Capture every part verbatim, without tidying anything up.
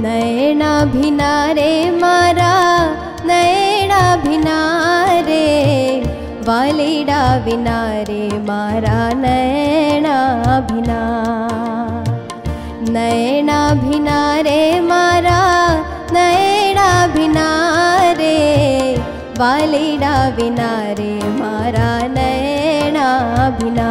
नैना भिनारे मारा नैना भिनारे, वालीडा विनारे मारा नैना भिना। नैना भिनारे मारा नैना भिनारे, वालीडा विनारे मारा नैना भिना।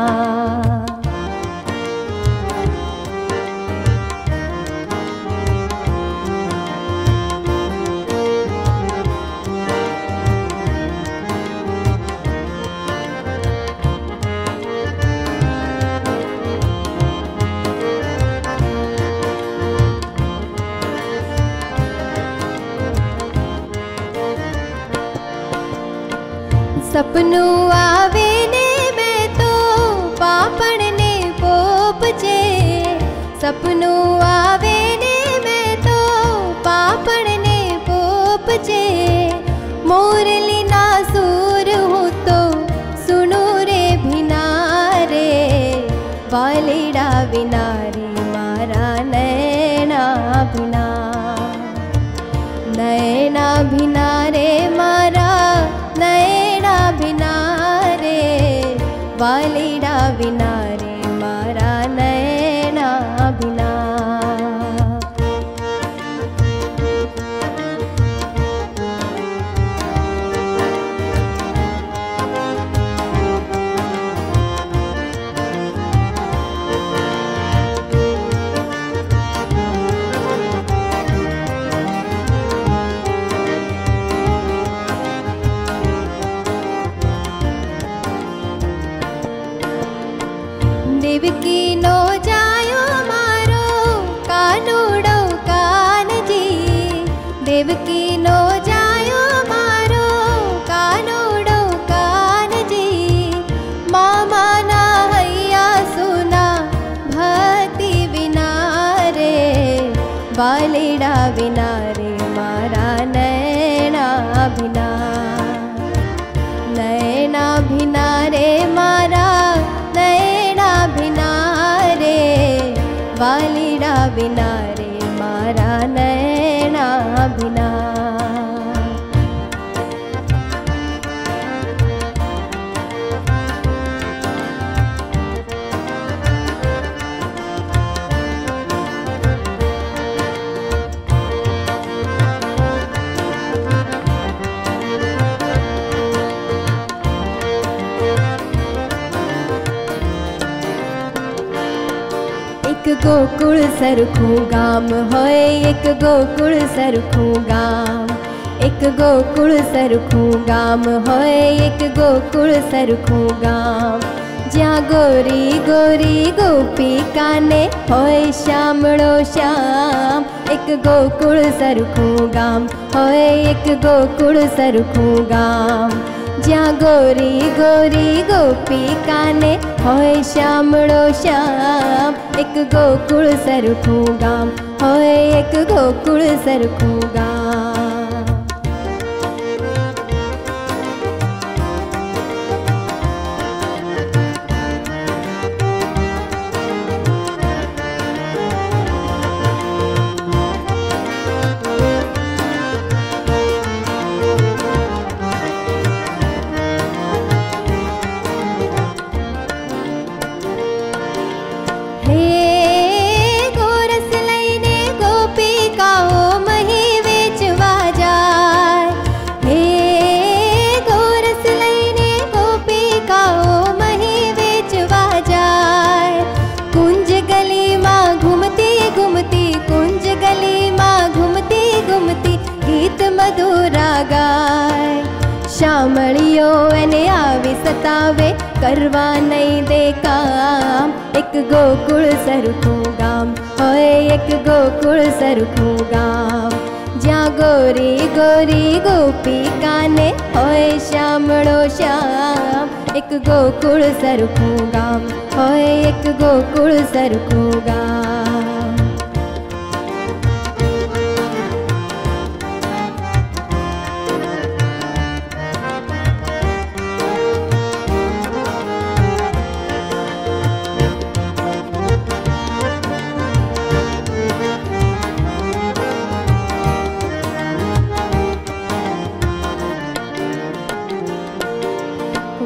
सपनू आवे ने मैं तो पापण ने पोपचे, सपनू आवे ने मैं तो पापण ने पोपचे। मोरली ना सूर हूँ तो सुनू रे भिनारे, वालीडा विनारे मारा नैना भिना। नैना भिनारे मारा नैना भिनारे, वालीडा विनारे मारा नैना भिना। देवकी नो जायो मारो कानूड़ो कानजी, देवकी नो जायो मारो कानूड़ो कानजी। मामा ना हैया सुना भक्ति विनारे, वालीडा विनारे मारा नैना भिना। नैना भिनारे मारा नैना भिनारे, वालीडा विनारे मारा नैना भिना। एक गोकुल सरखू गाम होए, एक गोकुल सरखू गाम, एक गोकुल सरखू गाम होए, एक गोकुल सरखू गाम। ज्या गोरी गोरी गोपिका ने होए श्यामड़ो श्याम, एक गोकुल सरखू गाम होए, एक गोकुल सरखू गाम। ज्या गोरी गोरी गोपिका ने होए श्यामड़ो श्याम, एक गोकुल सरखू गाम होए, एक गोकुल सरखू गाम। मधुरा गाय श्यामलियो एने आवी सतावे, करवा नहीं दे काम। एक गोकुल सरखू गाम होए, एक गोकुल सरखू गाम। ज्या गोरी गोरी गोपिका ने होए श्यामड़ो श्याम, एक गोकुल सरखू गाम होए, एक गोकुल सरखू गाम।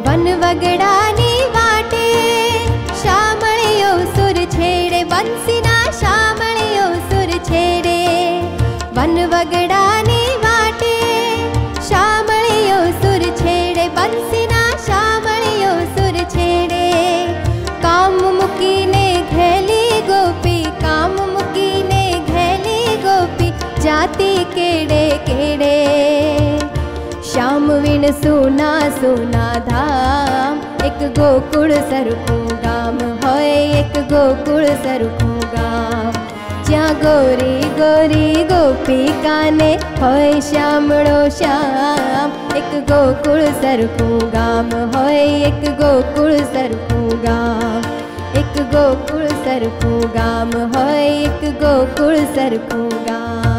વન વગડાની વાટે શામળિયો સુર છેડે બંસીના શામળિયો સુર છેડે વન વગડાની વાટે શામળિયો સુર છેડે બંસીના શામળિયો સુર છેડે કામ મૂકીને ઘેલી ગોપી કામ મૂકીને ઘેલી ગોપી જાતી કેડે કેડે श्याम विण सुना सुना धाम एक गोकुल सरखू गाम होय एक गोकुल सरखू गाम ज्यां गोरी गोरी गोपिका ने होय श्यामळो श्याम एक गोकुल सरखू गाम होय एक गोकुल सरखू गाम एक गोकुल सरखू गाम होय एक गोकुल सरखू गाम।